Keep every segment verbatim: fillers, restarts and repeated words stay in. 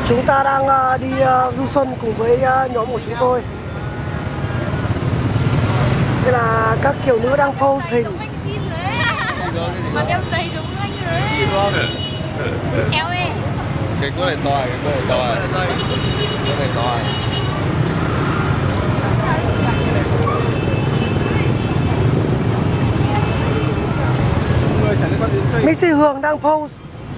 Chúng ta đang uh, đi uh, du xuân cùng với uh, nhóm của chúng tôi. Đây là các kiều nữ đang pose hình. Mà đeo giày giống anh rồi. Chị không? Kéo em. Cái cua này to à, cái cua này to à. Cái này to à. Mixi Hường đang pose.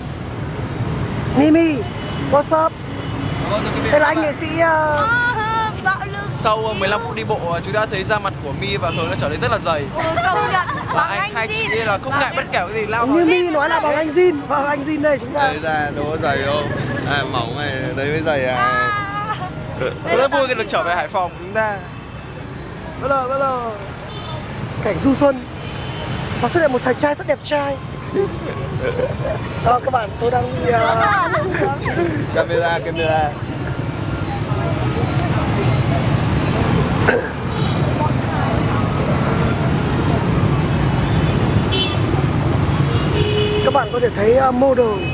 Mimi, what's up? Đây là anh nghệ sĩ uh... bạo lực. Sau mười lăm phút đi bộ, chúng ta thấy da mặt của My và Hường đã trở nên rất là dày. Ừ, công nhận. Và anh hai chị là không ngại bất kể cái gì lao như My nói là bằng anh Jin. Vâng, anh Jin đây chúng ta. Đấy ra đâu có dày không? À mỏng này, đấy mới dày à. Rất vui khi được trở về Hải Phòng chúng ta. Bắt đầu, bắt đầu. Cảnh du xuân. Và xuất hiện một chàng trai rất đẹp trai. Đó, các bạn, tôi đang đi... Uh... Camera, camera. Các bạn có thể thấy uh, model